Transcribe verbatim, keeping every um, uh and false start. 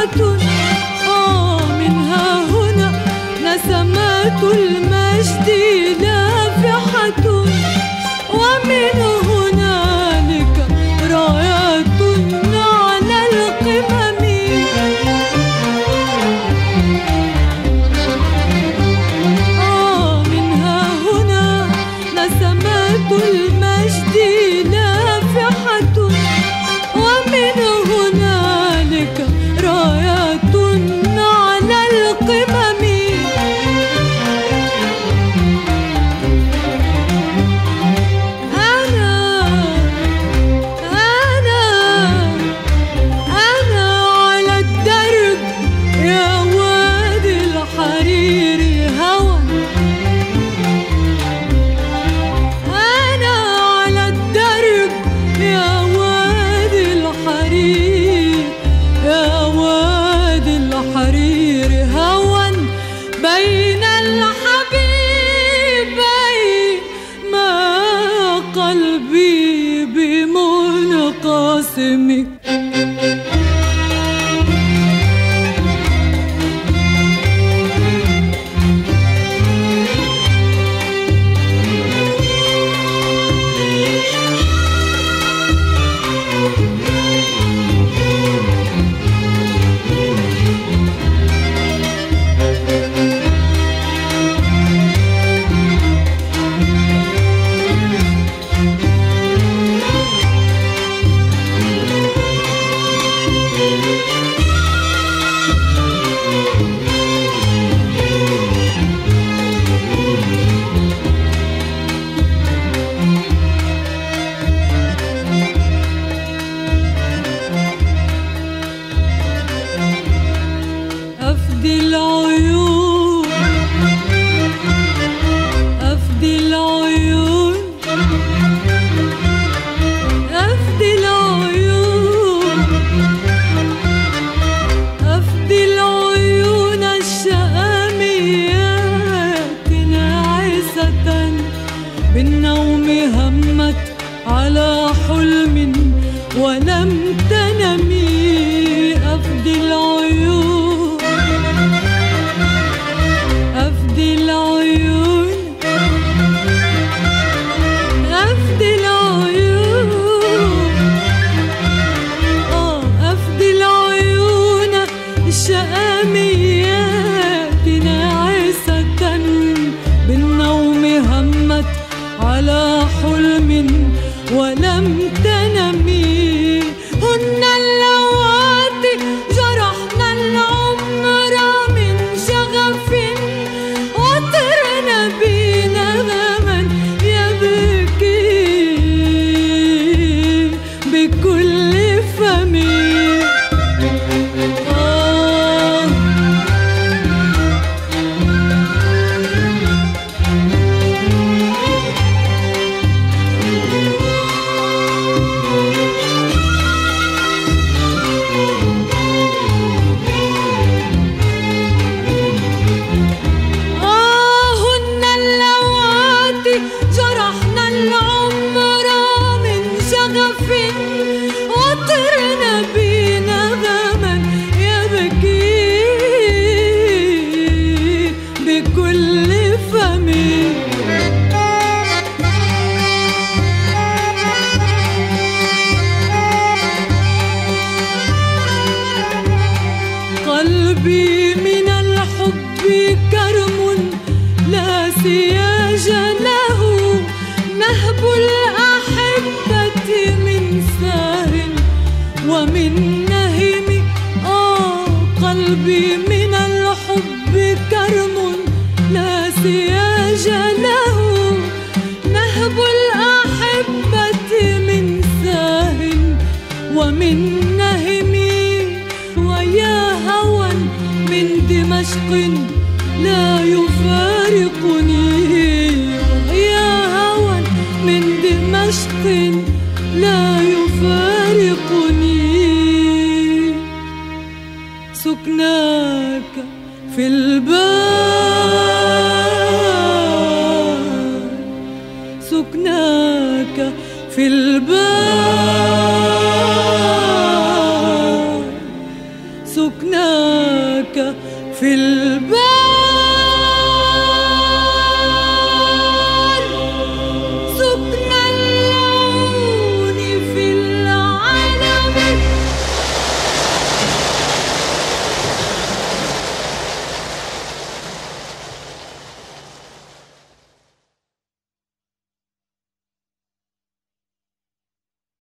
آه منها هنا نسمات المجد لافحة، ومن هنالك رايات على القمم. آه منها هنا نسمات المجد لافحة، ومن هنالك رايات على القمم. أنا أنا أنا على الدرب يا وادي الحرير هوى، أنا على الدرب يا وادي الحرير، يا وادي الحرير هوى بين الحبيبين، ما قلبي بمنقسم. أفدي العيون أفدي العيون أفدي العيون أفدي العيون الشاميات ناعسة بالنوم همت على حلم ولم تنمي. أفدي العيون أفدي العيون أفدي العيون آه أفدي العيون الشاميات ناعسة بالنوم همت على حلم ولم تنمي. هن اللواتي جرحن العمر من شغف، وطرن بنا غما يبكي بكل فم. آه جرحنا العمر من شغف، وطرنا بنا غما يبكي بكل فم. قلبي من الحب كرم لا سياج له، نهب الأحبة من سهر ومن نهم. آه قلبي من الحب كرم لا سياج له، نهب الأحبة من سهر ومن نهم. ويا هوى من دمشق لا يفارقني، يا هوى من دمشق لا يفارقني. سكناك في البال سكناك في البال سكناك في البال.